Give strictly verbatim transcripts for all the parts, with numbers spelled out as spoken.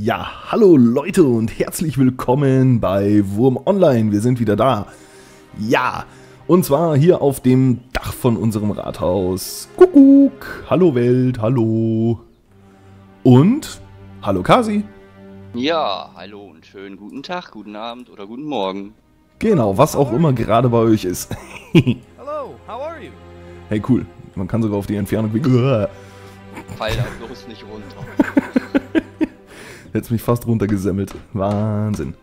Ja, hallo Leute und herzlich willkommen bei Wurm Online. Wir sind wieder da. Ja, und zwar hier auf dem Dach von unserem Rathaus. Kuckuck, hallo Welt, hallo. Und hallo Kasi. Ja, hallo und schönen guten Tag, guten Abend oder guten Morgen. Genau, was auch immer gerade bei euch ist. Hello, how are you? Hey, cool. Man kann sogar auf die Entfernung wie... Fall da bloß nicht runter. Hätt's mich fast runtergesemmelt. Wahnsinn.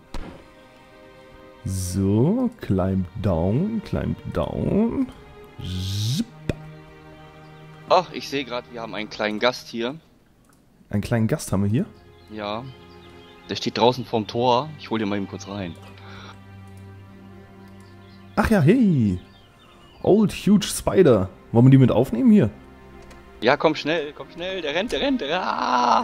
So, climb down, climb down. Zip. Ach, ich sehe gerade, wir haben einen kleinen Gast hier. Einen kleinen Gast haben wir hier. Ja, der steht draußen vorm Tor. Ich hol den mal eben kurz rein. Ach ja, hey. Old Huge Spider. Wollen wir die mit aufnehmen hier? Ja, komm schnell, komm schnell, der rennt, der rennt, der ah!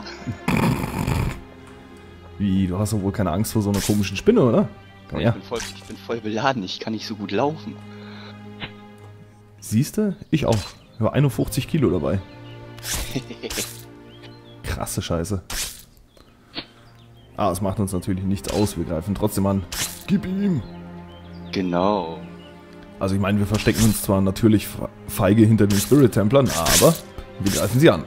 Wie, du hast doch wohl keine Angst vor so einer komischen Spinne, oder? Komm Ich her. bin, voll, ich bin voll beladen, ich kann nicht so gut laufen. Siehste? Ich auch. Ich habe einundfünfzig Kilo dabei. Krasse Scheiße. Ah, es macht uns natürlich nichts aus. Wir greifen trotzdem an. Gib ihm! Genau. Also ich meine, wir verstecken uns zwar natürlich feige hinter den Spirit-Templern, aber wir greifen sie an.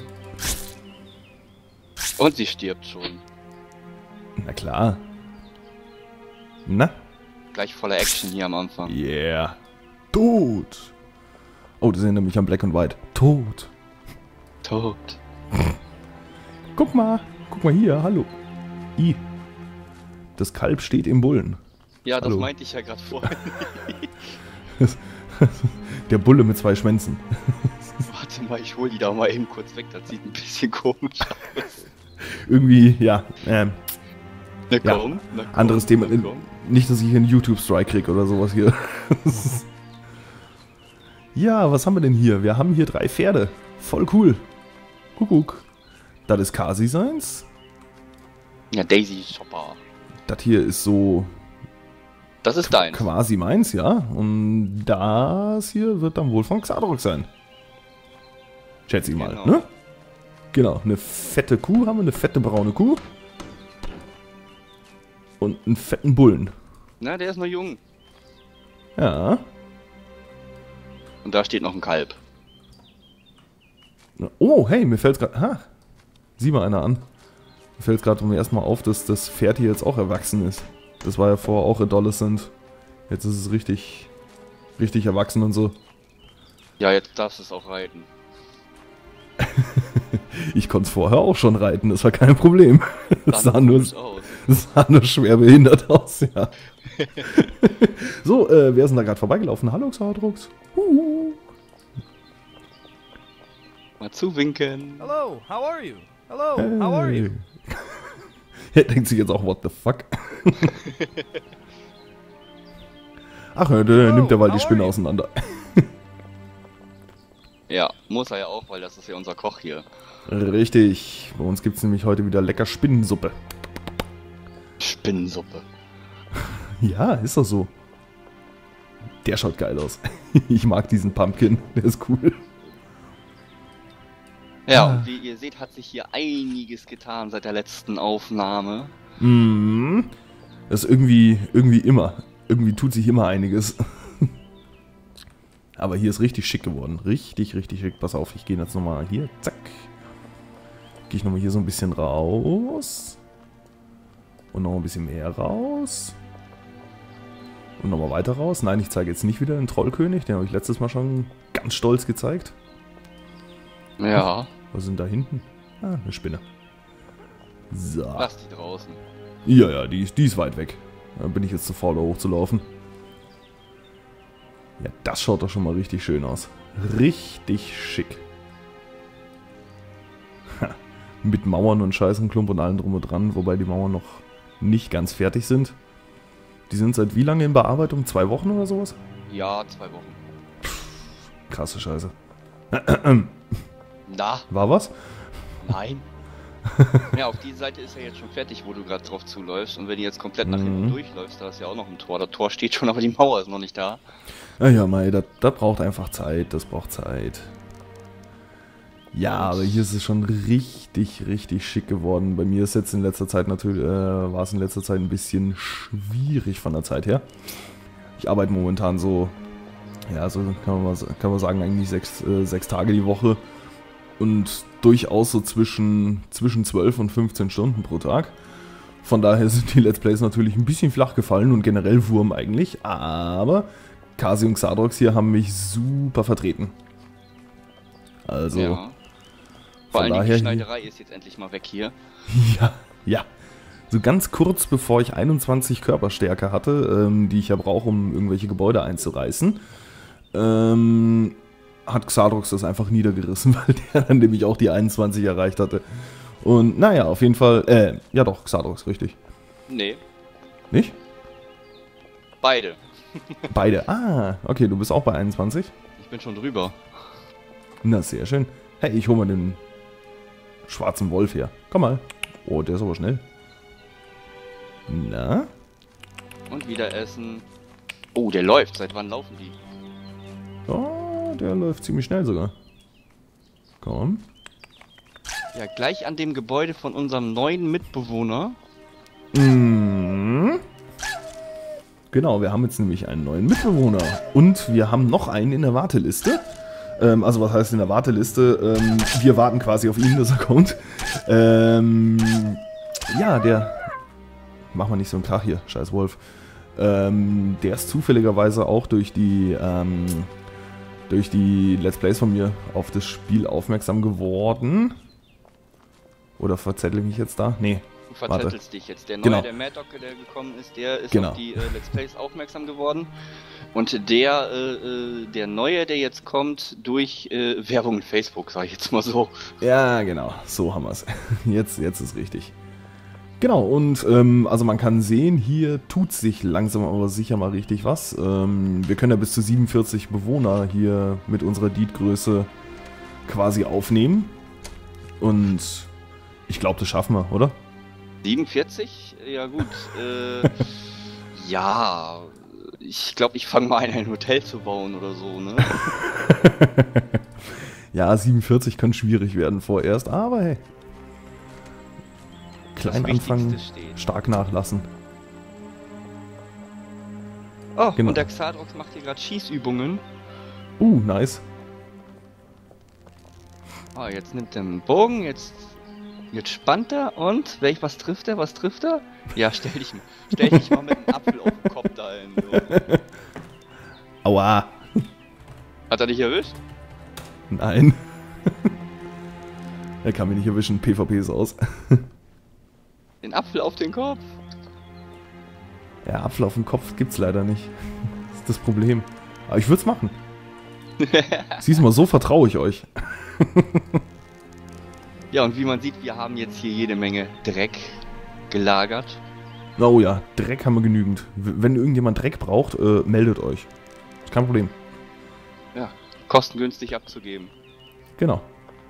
Und sie stirbt schon. Na klar. Na? Gleich voller Action hier am Anfang. Yeah. Tot. Oh, das erinnert mich an Black and White. Tot. Tot. Guck mal. Guck mal hier. Hallo. I. Das Kalb steht im Bullen. Ja, das Hallo. meinte ich ja gerade vorhin. Der Bulle mit zwei Schwänzen. Warte mal, ich hol die da mal eben kurz weg, das sieht ein bisschen komisch aus. Irgendwie, ja. Ähm, Na Ja, komm, na komm, anderes Thema. na komm. Nicht, dass ich einen YouTube-Strike krieg oder sowas hier. Ja, was haben wir denn hier? Wir haben hier drei Pferde. Voll cool. Kuckuck. Das ist Kasi seins. Ja, Daisy Shopper. Das hier ist so Das ist dein. quasi meins, ja. Und das hier wird dann wohl von Xadrox sein. Schätze ich mal, Genau. ne? Genau, eine fette Kuh haben wir, eine fette braune Kuh. Und einen fetten Bullen. Na, der ist noch jung. Ja. Und da steht noch ein Kalb. Oh, hey, mir fällt's gerade... Ha, sieh mal einer an. Mir fällt's gerade zum ersten Mal auf, dass das Pferd hier jetzt auch erwachsen ist. Das war ja vorher auch Adolescent. Jetzt ist es richtig... Richtig erwachsen und so. Ja, jetzt darfst du es auch reiten. Ich konnte es vorher auch schon reiten, das war kein Problem. Das sah Dann nur, gut aus. das sah nur schwer behindert aus, ja. So, äh, wer ist denn da gerade vorbeigelaufen? Hallo, Xadrox. Huhu. Mal zuwinken. Hello, how are you? Hello, how are you? Er denkt sich jetzt auch, what the fuck? Ach, ja, der nimmt derweil die Spinne auseinander. Ja, muss er ja auch, weil das ist ja unser Koch hier. Richtig. Bei uns gibt es nämlich heute wieder lecker Spinnensuppe. Spinnensuppe. Ja, ist doch so. Der schaut geil aus. Ich mag diesen Pumpkin, der ist cool. Ja, Ah. und wie ihr seht, hat sich hier einiges getan seit der letzten Aufnahme. Mhm. Das ist irgendwie, irgendwie immer. Irgendwie tut sich immer einiges. Aber hier ist richtig schick geworden. Richtig, richtig schick. Pass auf, ich gehe jetzt nochmal hier. Zack. Gehe ich nochmal hier so ein bisschen raus. Und noch ein bisschen mehr raus. Und nochmal weiter raus. Nein, ich zeige jetzt nicht wieder den Trollkönig. Den habe ich letztes Mal schon ganz stolz gezeigt. Ja, Was sind da hinten? Ah, eine Spinne. So. lass die draußen. Ja, ja, die, die ist weit weg. Da bin ich jetzt zu faul, da hochzulaufen. Ja, das schaut doch schon mal richtig schön aus. Richtig schick. Ha, mit Mauern und Scheißenklump und allem drum und dran, wobei die Mauern noch nicht ganz fertig sind. Die sind seit wie lange in Bearbeitung? Zwei Wochen oder sowas? Ja, zwei Wochen. Krasse Scheiße. Na, War was? nein. Ja, auf die Seite ist ja jetzt schon fertig, wo du gerade drauf zuläufst. Und wenn du jetzt komplett nach hinten Mhm. durchläufst, da ist ja auch noch ein Tor. Das Tor steht schon, aber die Mauer ist noch nicht da. Ah ja, Mai, das, das braucht einfach Zeit, das braucht Zeit. Ja, aber hier ist es schon richtig, richtig schick geworden. Bei mir ist jetzt in letzter Zeit natürlich, äh, war es in letzter Zeit ein bisschen schwierig von der Zeit her. Ich arbeite momentan so, ja, so kann man, mal, kann man sagen, eigentlich sechs, äh, sechs Tage die Woche. Und durchaus so zwischen, zwischen zwölf und fünfzehn Stunden pro Tag. Von daher sind die Let's Plays natürlich ein bisschen flach gefallen und generell Wurm eigentlich. Aber Kasi und Xadrox hier haben mich super vertreten. Also, Ja. Vor allem die Schneiderei ist jetzt endlich mal weg hier. Ja, ja. So ganz kurz bevor ich einundzwanzig Körperstärke hatte, ähm, die ich ja brauche, um irgendwelche Gebäude einzureißen, ähm, hat Xadrox das einfach niedergerissen, weil der dann nämlich auch die einundzwanzig erreicht hatte. Und naja, auf jeden Fall, äh, ja doch, Xadrox, richtig. Nee, Nicht? beide. Beide. Ah, okay, du bist auch bei einundzwanzig. Ich bin schon drüber. Na, sehr schön. Hey, ich hol mal den schwarzen Wolf her. Komm mal. Oh, der ist aber schnell. Na? Und wieder essen. Oh, der läuft. Seit wann laufen die? Oh, der läuft ziemlich schnell sogar. Komm. Ja, gleich an dem Gebäude von unserem neuen Mitbewohner. Mhm. Genau, wir haben jetzt nämlich einen neuen Mitbewohner. Und wir haben noch einen in der Warteliste. Ähm, also was heißt in der Warteliste? Ähm, wir warten quasi auf ihn, das Account. Ähm, ja, der... Mach mal nicht so einen Krach hier, scheiß Wolf. Ähm, der ist zufälligerweise auch durch die... Ähm, durch die Let's Plays von mir auf das Spiel aufmerksam geworden. Oder verzettel ich mich jetzt da? Nee. Du verzettelst Warte. dich jetzt. Der neue, Genau. der Mad Dog, der gekommen ist, der ist Genau. auf die äh, Let's Plays aufmerksam geworden. Und der, äh, äh, der neue, der jetzt kommt, durch äh, Werbung in Facebook, sag ich jetzt mal so. Ja, genau. So haben wir es. Jetzt, jetzt ist richtig. Genau, und ähm, also man kann sehen, hier tut sich langsam aber sicher mal richtig was. Ähm, wir können ja bis zu siebenundvierzig Bewohner hier mit unserer Deed-Größe quasi aufnehmen. Und ich glaube, das schaffen wir, oder? siebenundvierzig? Ja gut. Äh, ja, ich glaube, ich fange mal an, ein Hotel zu bauen oder so, ne? Ja, siebenundvierzig kann schwierig werden vorerst, aber hey. Klein Das anfangen, Wichtigste steht. stark nachlassen. Oh, Genau. und der Xadrox macht hier gerade Schießübungen. Uh, nice. Oh, jetzt nimmt er einen Bogen, jetzt, jetzt spannt er und welch, was trifft er, was trifft er? Ja, stell dich, stell dich mal mit einem Apfel auf den Kopf da hin. So. Aua. Hat er dich erwischt? Nein. Er kann mich nicht erwischen, P V P ist aus. Den Apfel auf den Kopf? Ja, Apfel auf dem Kopf gibt's leider nicht. Das ist das Problem. Aber ich würde es machen. Siehst du mal, so vertraue ich euch. Ja, und wie man sieht, wir haben jetzt hier jede Menge Dreck gelagert. Oh ja, Dreck haben wir genügend. W- Wenn irgendjemand Dreck braucht, äh, meldet euch. Ist kein Problem. Ja, kostengünstig abzugeben. Genau.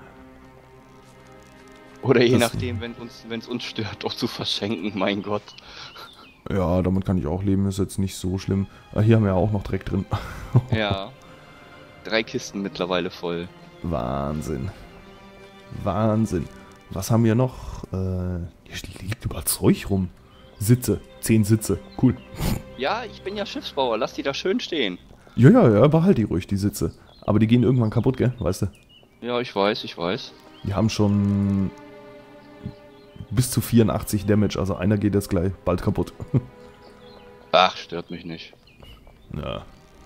Oder je Das- nachdem, wenn uns, wenn es uns stört, auch zu verschenken, mein Gott. Ja, damit kann ich auch leben, ist jetzt nicht so schlimm. Ah, hier haben wir ja auch noch Dreck drin. Ja. Drei Kisten mittlerweile voll. Wahnsinn. Wahnsinn. Was haben wir noch? Äh, hier liegt überall Zeug rum. Sitze. Zehn Sitze. Cool. Ja, ich bin ja Schiffsbauer, lass die da schön stehen. Ja, ja, ja, behalt die ruhig, die Sitze. Aber die gehen irgendwann kaputt, gell? Weißt du? Ja, ich weiß, ich weiß. Die haben schon bis zu vierundachtzig Damage, also einer geht jetzt gleich bald kaputt. Ach, stört mich nicht. Ja.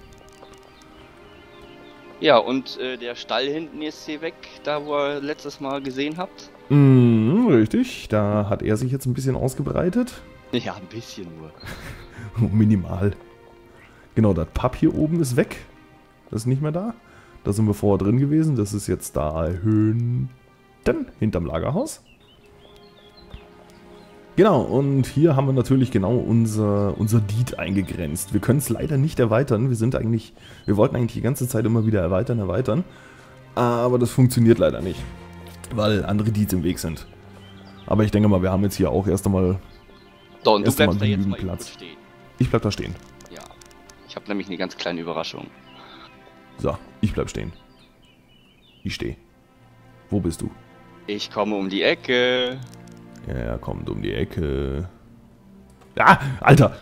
Ja, und äh, der Stall hinten ist hier weg, da wo ihr letztes Mal gesehen habt. Mm, richtig, da hat er sich jetzt ein bisschen ausgebreitet. Ja, ein bisschen nur. Minimal. Genau, das Pub hier oben ist weg. Das ist nicht mehr da. Da sind wir vorher drin gewesen. Das ist jetzt da hinten, hinterm Lagerhaus. Genau, und hier haben wir natürlich genau unser, unser Deed eingegrenzt. Wir können es leider nicht erweitern. Wir sind eigentlich, wir wollten eigentlich die ganze Zeit immer wieder erweitern, erweitern. Aber das funktioniert leider nicht, weil andere Deeds im Weg sind. Aber ich denke mal, wir haben jetzt hier auch erst einmal, So, und du Erst mal bleibst da jetzt genügend mal eben Platz. gut stehen. ich bleib da stehen. Ja. Ich habe nämlich eine ganz kleine Überraschung. So, ich bleib stehen. Ich stehe. Wo bist du? Ich komme um die Ecke. Ja, er kommt um die Ecke. Ah, Alter!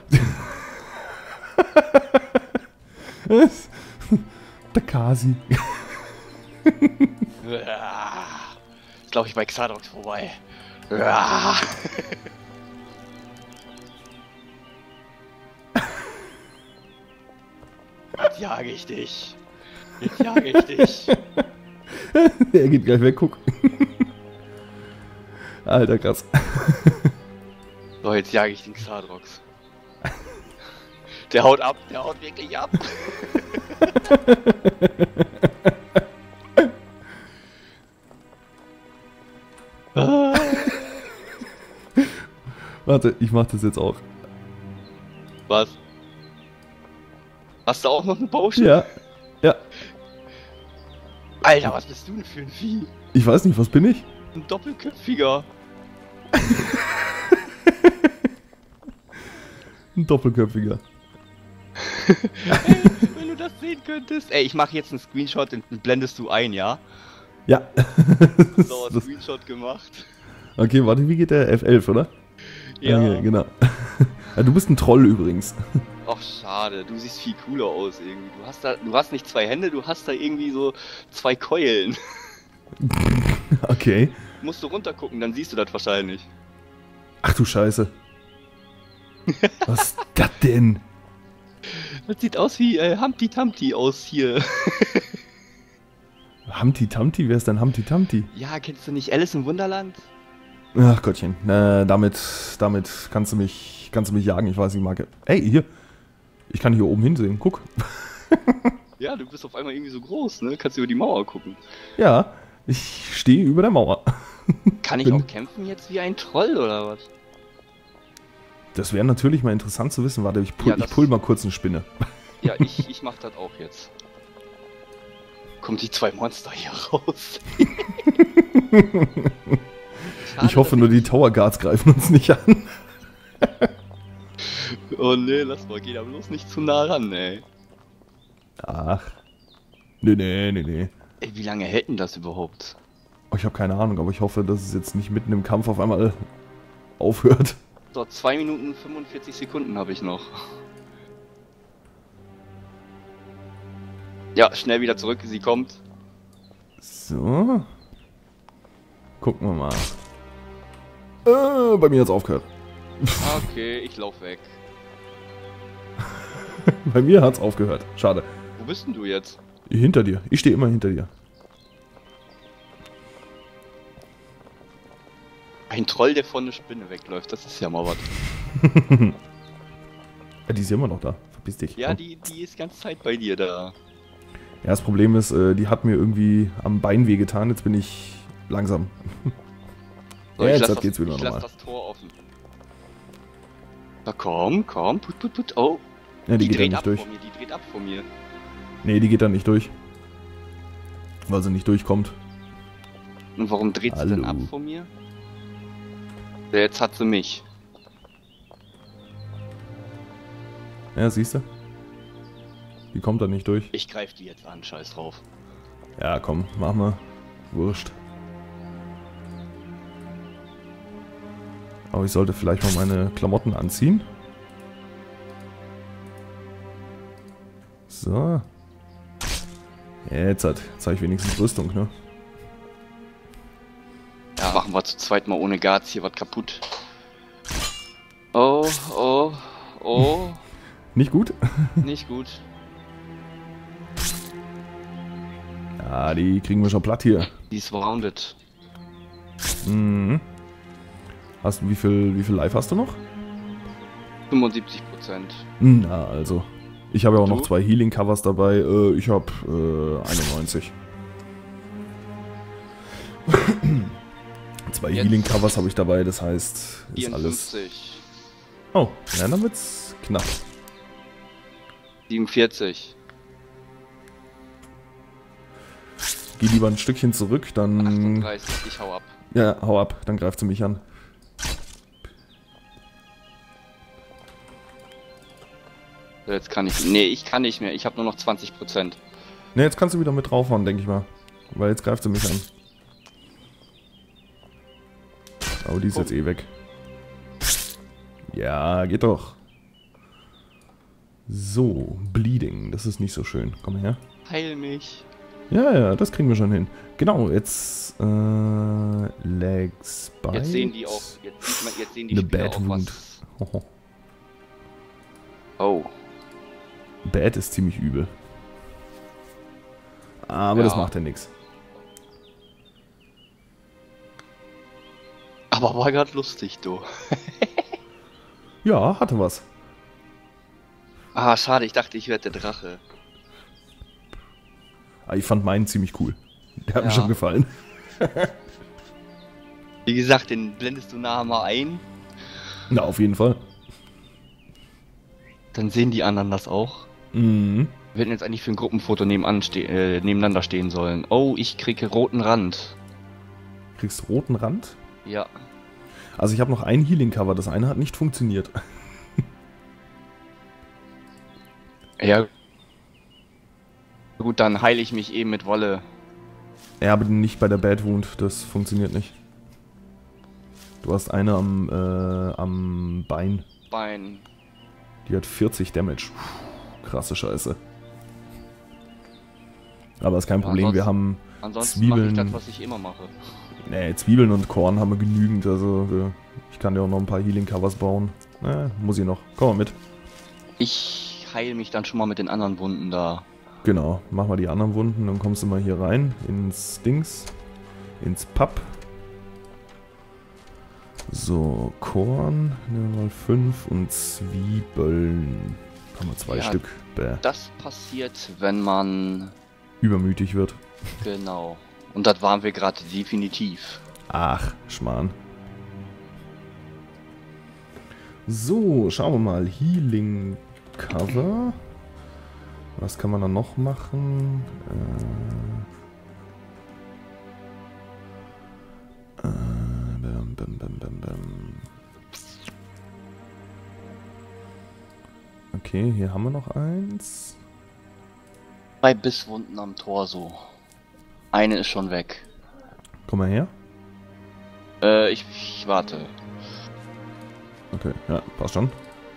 Der Kasi. Jetzt glaube ich bei Xadrox vorbei. Ja. Jetzt jage ich dich. Jetzt jage ich dich. Er geht gleich weg, guck. Alter, krass. So, jetzt jage ich den Xadrox. Der haut ab, der haut wirklich ab. Warte, ich mach das jetzt auch. Was? Hast du auch noch einen Potion? Ja, ja. Alter, was bist du denn für ein Vieh? Ich weiß nicht, was bin ich? Ein Doppelköpfiger. Ein Doppelköpfiger. Ey, wenn du das sehen könntest. Ey, ich mache jetzt einen Screenshot, den blendest du ein, ja? Ja. So, Das- Screenshot gemacht. Okay, warte, wie geht der? F elf, oder? Ja. Okay, genau. Ja, du bist ein Troll übrigens. Ach, schade, du siehst viel cooler aus irgendwie. Du hast da, du hast nicht zwei Hände, du hast da irgendwie so zwei Keulen. Okay. Musst du runtergucken, dann siehst du das wahrscheinlich. Ach du Scheiße. Was ist das denn? Das sieht aus wie äh, Humpty Dumpty aus hier. Humpty Tamty? Wer ist denn Humpty Tamty? Ja, kennst du nicht Alice im Wunderland? Ach Gottchen. Äh, damit, damit kannst du mich, kannst du mich jagen. Ich weiß nicht, Marke. Ey, hier. Ich kann hier oben hinsehen. Guck. Ja, du bist auf einmal irgendwie so groß, ne? Kannst über die Mauer gucken. Ja, ich stehe über der Mauer. Kann ich Bin- auch kämpfen jetzt wie ein Troll oder was? Das wäre natürlich mal interessant zu wissen. Warte, ich pull, Ja, das- ich pull mal kurz eine Spinne. Ja, ich, ich mach das auch jetzt. Kommen die zwei Monster hier raus. Schade, Ich hoffe dass nur, die Tower Guards greifen uns nicht an. Oh ne, lass mal, geh da bloß nicht zu nah ran, ey. Ach. Nee, nee, nee, nee. Ey, wie lange hält denn das überhaupt? Oh, ich habe keine Ahnung, aber ich hoffe, dass es jetzt nicht mitten im Kampf auf einmal aufhört. So, zwei Minuten fünfundvierzig Sekunden habe ich noch. Ja, schnell wieder zurück, sie kommt. So. Gucken wir mal. Äh, bei mir hat's aufgehört. Okay, ich lauf weg. Bei mir hat's aufgehört. Schade. Wo bist denn du jetzt? Hinter dir. Ich stehe immer hinter dir. Ein Troll, der von der Spinne wegläuft, das ist ja mal was. Ja, die ist ja immer noch da. Verpiss dich. Ja, Komm. die, die ist ganze Zeit bei dir da. Ja, das Problem ist, äh, die hat mir irgendwie am Bein wehgetan. Jetzt bin ich langsam. So, Ja, ich jetzt lass, geht's das, wieder ich lass normal. das Tor offen. Na komm, komm, put, put, put. Oh, Ja, die, die, geht da dreht nicht ab durch. vor mir, die dreht ab vor mir. Nee, die geht da nicht durch. Weil sie nicht durchkommt. Und warum dreht sie denn ab Hallo. vor mir? Ja, jetzt hat sie mich. Ja, siehst du? Die kommt da nicht durch. Ich greif die jetzt an, scheiß drauf. Ja, komm, mach mal. Wurscht. Aber ich sollte vielleicht mal meine Klamotten anziehen. So. Jetzt hat, jetzt habe ich wenigstens Rüstung, ne? Ja, machen wir zu zweit mal ohne Guards hier was kaputt. Oh, oh, oh, Nicht gut? nicht gut. Ja, die kriegen wir schon platt hier. Die ist wounded. Mhm. Hast, wie viel, wie viel Life hast du noch? fünfundsiebzig Prozent. Na, also. Ich habe ja auch noch Du? zwei Healing-Covers dabei. Äh, ich habe äh, einundneunzig. Zwei Jetzt- Healing-Covers habe ich dabei, das heißt, ist alles... vierundfünfzig. Oh, ja, dann wird's knapp. siebenundvierzig. Geh lieber ein Stückchen zurück, dann... achtunddreißig. Ich hau ab. Ja, hau ab, dann greift sie mich an. So, jetzt kann ich. Nee, ich kann nicht mehr. Ich habe nur noch zwanzig Prozent. Ne, jetzt kannst du wieder mit draufhauen, denke ich mal. Weil jetzt greift sie mich an. Oh, die ist jetzt eh weg. Ja, geht doch. So, Bleeding. Das ist nicht so schön. Komm her. Heil mich. Ja, ja, das kriegen wir schon hin. Genau, jetzt äh, Legs, Bite. Jetzt sehen die auch, jetzt, sieht man, jetzt sehen die Eine Spieler Bad auch Wound. was. Hoho. Oh. Bad ist ziemlich übel. Aber Ja. das macht ja nichts. Aber war grad lustig, du. Ja, hatte was. Ah, schade, ich dachte, ich werde der Drache. Aber ich fand meinen ziemlich cool. Der hat mir Ja. schon gefallen. Wie gesagt, den blendest du nachher mal ein, Na, auf jeden Fall. dann sehen die anderen das auch. Mhm. Wir hätten jetzt eigentlich für ein Gruppenfoto nebenan ste äh, nebeneinander stehen sollen. Oh, ich kriege roten Rand. Kriegst roten Rand? Ja. Also ich habe noch ein Healing-Cover. Das eine hat nicht funktioniert. Ja. Gut, dann heile ich mich eben mit Wolle. Ja, aber nicht bei der Bad Wound. Das funktioniert nicht. Du hast eine am, äh, am Bein. Bein. Die hat vierzig Damage. Puh, krasse Scheiße. Aber ist kein Ja, Problem. Wir ansonsten- haben Ansonsten mache ich Zwiebeln. das, was ich immer mache. Nee, Zwiebeln und Korn haben wir genügend. Also wir, ich kann dir auch noch ein paar Healing-Covers bauen. Äh, muss ich noch. Komm mal mit. Ich heile mich dann schon mal mit den anderen Wunden da. Genau, mach mal die anderen Wunden, dann kommst du mal hier rein, ins Dings, ins Pub. So, Korn, nehmen wir mal fünf und Zwiebeln. Haben wir zwei Ja. Stück. Bäh, Das passiert, wenn man... übermütig wird. Genau. Und das waren wir gerade definitiv. Ach, Schmarrn. So, schauen wir mal. Healing Cover. Was kann man da noch machen? Äh, äh, bam, bam, bam, bam, bam. Okay, hier haben wir noch eins. Zwei Bisswunden am Torso. Eine ist schon weg. Komm mal her. Äh, ich, ich warte. Okay, ja, passt schon.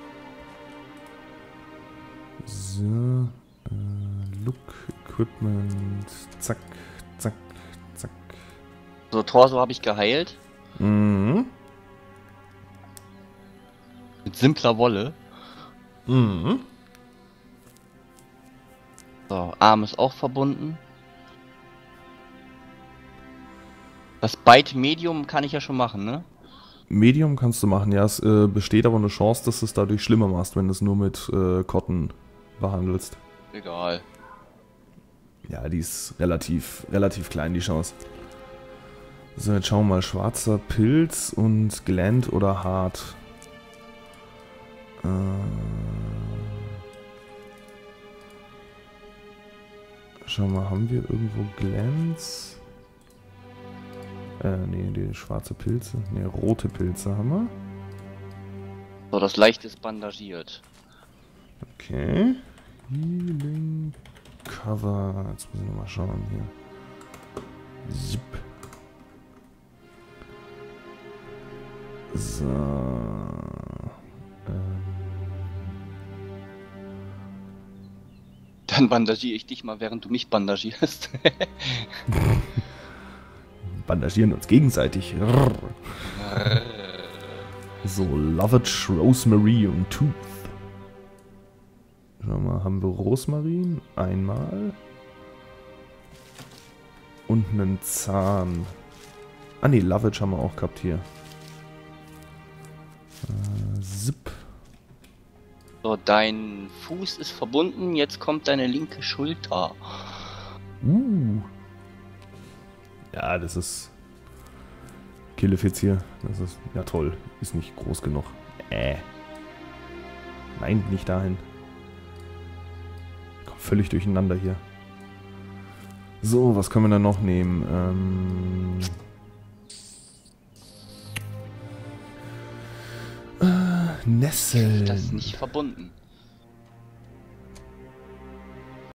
So, äh, Look, Equipment, zack, zack, zack. So, Torso habe ich geheilt. Mhm. Mit simpler Wolle. Mhm. So, Arm ist auch verbunden. Das Bite Medium kann ich ja schon machen, ne? Medium kannst du machen, ja, es äh, besteht aber eine Chance, dass du es dadurch schlimmer machst, wenn du es nur mit äh, Cotton behandelst. Egal. Ja, die ist relativ, relativ klein, die Chance. So, jetzt schauen wir mal, schwarzer Pilz und Gland oder hart. Äh, schau mal, haben wir irgendwo Glands? Äh, nee, die schwarze Pilze. Ne, rote Pilze haben wir. So, das Leichte ist bandagiert. Okay. Healing Cover. Jetzt muss ich nochmal schauen hier. Zip. So. Ähm. Dann bandagiere ich dich mal, während du mich bandagierst. Bandagieren uns gegenseitig. So, Lovage, Rosemary und Tooth. Schau mal, haben wir Rosmarin? Einmal. Und einen Zahn. Ah ne, Lovage haben wir auch gehabt hier. Äh, Zip. So, dein Fuß ist verbunden, jetzt kommt deine linke Schulter. Uh. Ja, das ist Killefitz hier. Das ist, ja toll. Ist nicht groß genug. Äh. Nein, nicht dahin. Komm völlig durcheinander hier. So, was können wir dann noch nehmen? Ähm. Äh, Nessel. Das ist nicht verbunden.